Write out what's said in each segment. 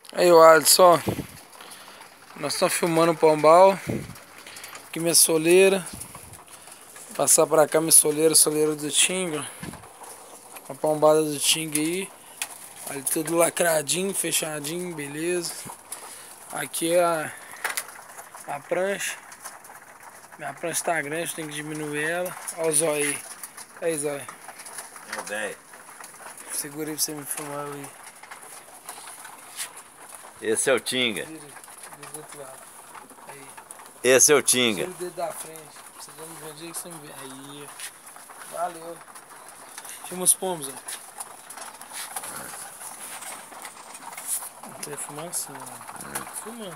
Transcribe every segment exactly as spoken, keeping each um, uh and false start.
Aí, o Alisson, nós estamos filmando o pombal. Aqui minha soleira. Passar pra cá minha soleira, soleira do Tinga. A pombada do Tinga aí. Ali tudo lacradinho, fechadinho, beleza. Aqui é a, a prancha. Minha prancha tá grande, tem que diminuir ela. Olha o zóio aí. Aí, zóio. Meu velho. Segura aí pra você me filmar aí. Esse é o Tinga. Vira, vira do outro lado. Aí. Esse é o Tinga. Tira o dedo da frente. Você vai me ver onde é que você me vê. Aí. Valeu. Filma os pombos, ó. Não tá filmando assim, ó. Filmando.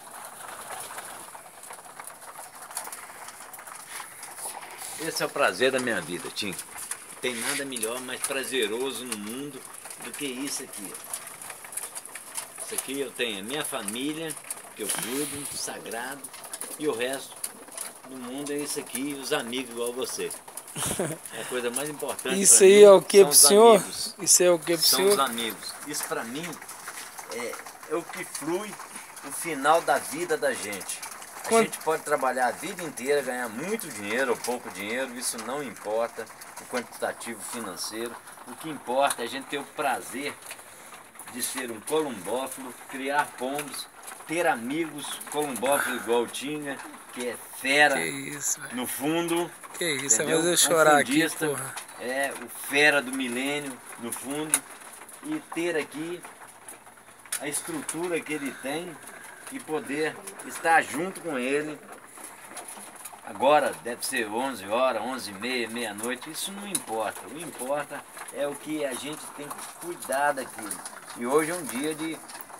Esse é o prazer da minha vida, Tinga. Não tem nada melhor, mais prazeroso no mundo do que isso aqui, ó. Isso aqui eu tenho a minha família, que eu cuido, sagrado, e o resto do mundo é isso aqui, os amigos igual você. É a coisa mais importante. Isso pra aí mim, é o que são pro os senhor? amigos. Isso é o que pro São senhor? os amigos. Isso pra mim é, é o que flui o final da vida da gente. A Quanto... gente pode trabalhar a vida inteira, ganhar muito dinheiro ou pouco dinheiro, isso não importa, o quantitativo financeiro. O que importa é a gente ter o prazer de ser um columbófilo, criar pombos, ter amigos columbófilos igual o Tinga, que é fera Que isso, velho. no fundo. Que isso, vai entendeu? fazer eu Um chorar aqui, fundista, porra. é o fera do milênio no fundo, e ter aqui a estrutura que ele tem e poder estar junto com ele. Agora deve ser onze horas, onze e meia, meia-noite, isso não importa. O que importa é o que a gente tem que cuidar daquilo. E hoje é um dia de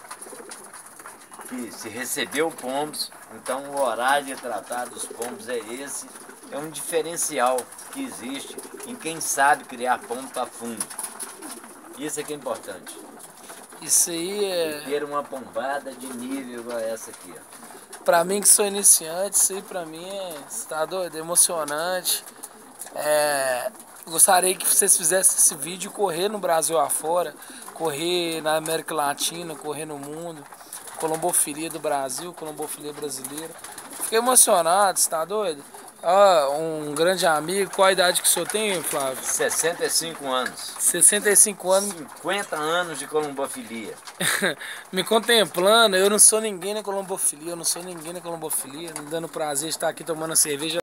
que se recebeu pombos, então o horário de tratar dos pombos é esse. É um diferencial que existe em quem sabe criar pombo para fundo. Isso é que é importante. Isso aí é... E ter uma pombada de nível igual essa aqui, ó. Pra mim que sou iniciante, isso aí pra mim é... Você tá doido? É emocionante. É... Gostaria que vocês fizessem esse vídeo correr no Brasil afora, correr na América Latina, correr no mundo. Colombofilia do Brasil, colombofilia brasileira. Fiquei emocionado, você tá doido? Ah, um grande amigo. Qual a idade que o senhor tem, Flávio? sessenta e cinco anos. sessenta e cinco anos. cinquenta anos de colombofilia. Me contemplando, eu não sou ninguém na colombofilia, eu não sou ninguém na colombofilia, me dando prazer de estar aqui tomando cerveja.